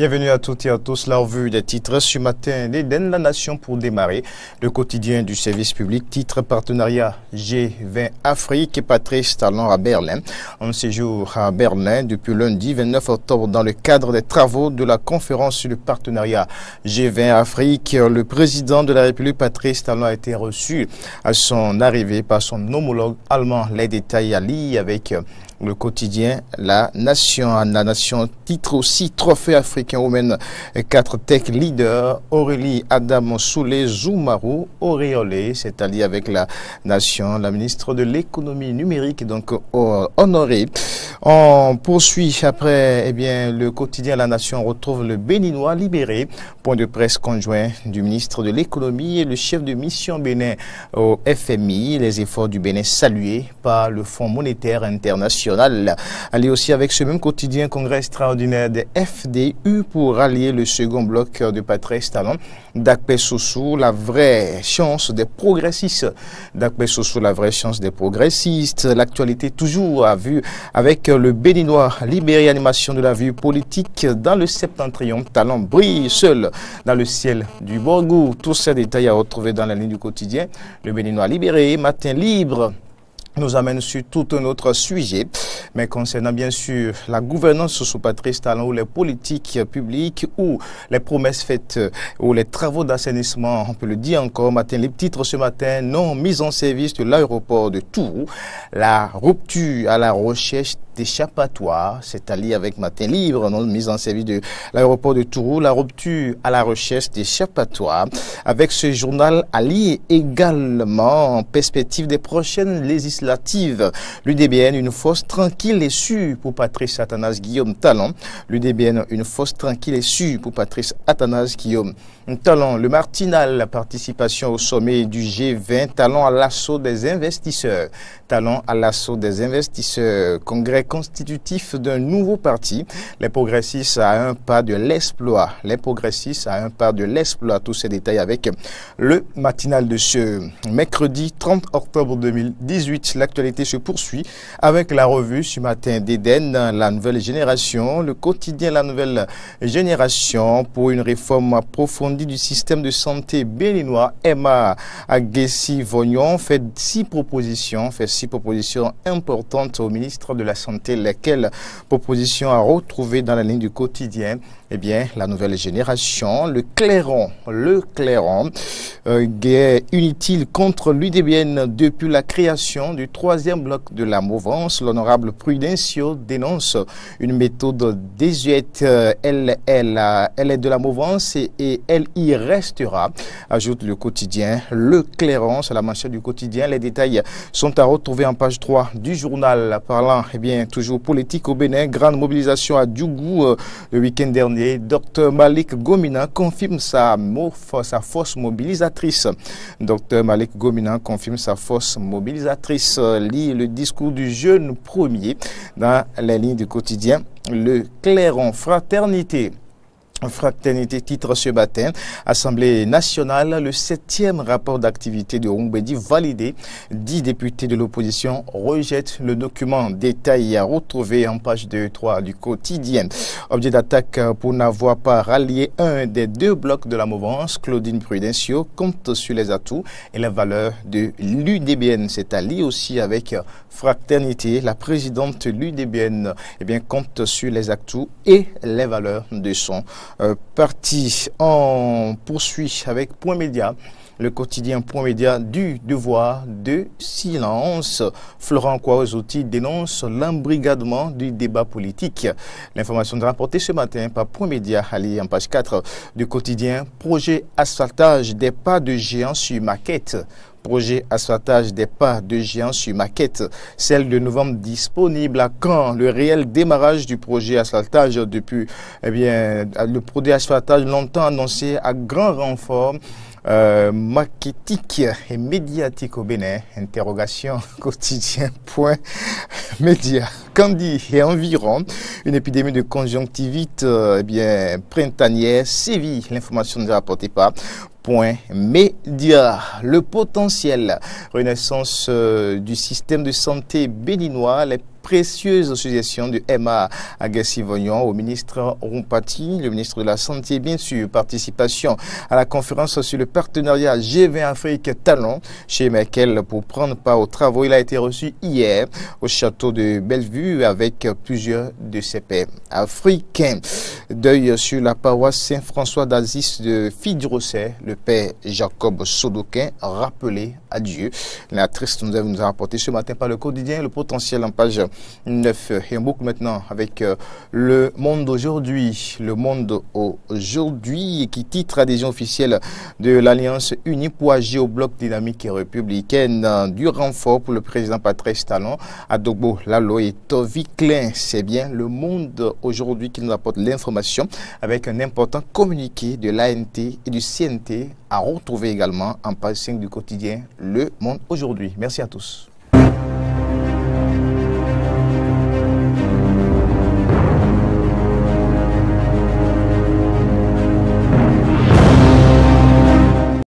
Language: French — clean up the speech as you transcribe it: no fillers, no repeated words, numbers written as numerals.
Bienvenue à toutes et à tous. La revue des titres ce matin d'Eden La Nation pour démarrer. Le quotidien du service public, titre partenariat G20 Afrique et Patrice Talon à Berlin. En séjour à Berlin depuis lundi 29 octobre dans le cadre des travaux de la conférence sur le partenariat G20 Afrique. Le président de la République Patrice Talon a été reçu à son arrivée par son homologue allemand. Les détails à lire avec le quotidien La Nation, titre aussi Trophée africain Women 4 tech leaders, Aurélie Adam Soulé Zoumarou Auréolé, c'est-à-dire avec La Nation, la ministre de l'économie numérique, donc honorée. On poursuit après, le quotidien La Nation retrouve le Béninois libéré, point de presse conjoint du ministre de l'économie et le chef de mission Bénin au FMI, les efforts du Bénin salués par le Fonds monétaire international. Allez aussi avec ce même quotidien, congrès extraordinaire des FDU pour rallier le second bloc de Patrice Talon. Dakpe Sossou, la vraie chance des progressistes. Dakpe Sossou, la vraie chance des progressistes. L'actualité toujours à vue avec le Béninois libéré, animation de la vue politique dans le septentrion. Talon brille seul dans le ciel du Borgou. Tous ces détails à retrouver dans la ligne du quotidien. Le Béninois libéré, matin libre, nous amène sur tout un autre sujet, mais concernant bien sûr la gouvernance sous Patrice Talon ou les politiques publiques ou les promesses faites ou les travaux d'assainissement, on peut le dire encore, matin libre, titre ce matin, non mise en service de l'aéroport de Tourou, la rupture à la recherche d'échappatoire, c'est-à-dire avec matin libre, non mise en service de l'aéroport de Tourou, la rupture à la recherche d'échappatoire, avec ce journal allié également en perspective des prochaines législatives. L'UDBN, une force tranquille et sûre pour Patrice Athanase Guillaume Talon. L'UDBN, une force tranquille et sûre pour Patrice Athanase Guillaume Talon. Le Martinal, la participation au sommet du G20. Talon à l'assaut des investisseurs. Talon à l'assaut des investisseurs. Congrès constitutif d'un nouveau parti. Les progressistes à un pas de l'exploit. Les progressistes à un pas de l'exploit. Tous ces détails avec le Matinal de ce mercredi 30 octobre 2018. L'actualité se poursuit avec la revue ce matin d'Eden, la nouvelle génération, le quotidien La Nouvelle Génération pour une réforme approfondie du système de santé béninois. Emma Aguessi-Vognon fait six propositions importantes au ministre de la Santé, lesquelles propositions à retrouver dans la ligne du quotidien. La nouvelle génération, le clairon, guerre inutile contre l'UDBN depuis la création du troisième bloc de la mouvance. L'honorable Prudencio dénonce une méthode désuète. Elle est de la mouvance et elle y restera, ajoute le quotidien. Le clairon, c'est la manchette du quotidien. Les détails sont à retrouver en page 3 du journal. Parlant, toujours politique au Bénin, grande mobilisation à Djougou le week-end dernier. Dr Malik Gomina confirme sa force mobilisatrice. Dr Malik Gomina confirme sa force mobilisatrice. Lit le discours du jeune premier dans les lignes du quotidien. Le clairon, fraternité, titre ce matin, Assemblée nationale, le 7e rapport d'activité de Oumbedi validé. 10 députés de l'opposition rejettent le document. Détail à retrouver en page 2-3 du quotidien. Objet d'attaque pour n'avoir pas rallié un des deux blocs de la mouvance. Claudine Prudencio compte sur les atouts et les valeurs de l'UDBN. C'est à lire aussi avec fraternité. La présidente de l'UDBN compte sur les atouts et les valeurs de son parti. On poursuit avec Point Média, le quotidien Point Média du devoir de silence. Florent Kouaouzouti dénonce l'embrigadement du débat politique. L'information est rapportée ce matin par Point Média, allé en page 4 du quotidien. Projet asphaltage des pas de géants sur maquette. Projet asphaltage des pas de géants sur maquette. Celle de novembre disponible à quand? Le réel démarrage du projet asphaltage depuis, le projet asphaltage longtemps annoncé à grand renfort maquettique et médiatique au Bénin. Interrogation quotidien Point Média. Candy et environ, une épidémie de conjonctivite printanière sévit. L'information nous est rapportée par Point Média. Le potentiel renaissance du système de santé béninois, les précieuse suggestion du MA Agassi-Vognon au ministre Rompati, le ministre de la Santé, bien sûr. Participation à la conférence sur le partenariat G20 Afrique Talon chez Merkel pour prendre part aux travaux. Il a été reçu hier au château de Bellevue avec plusieurs de ses pairs africains. Deuil sur la paroisse Saint-François d'Asis de Fille-du-Rosset, le père Jacob Sodoquin, rappelé à Dieu. La triste nouvelle nous a rapporté ce matin par le quotidien Le Potentiel en page 9. Et on boucle maintenant avec Le Monde aujourd'hui. Le Monde aujourd'hui qui titre adhésion officielle de l'Alliance unie pour agir au bloc dynamique et républicaine, du renfort pour le président Patrice Talon, Adogbo Lalo et Tovi Klein. C'est bien Le Monde aujourd'hui qui nous apporte l'information avec un important communiqué de l'ANT et du CNT à retrouver également en page 5 du quotidien Le Monde aujourd'hui. Merci à tous.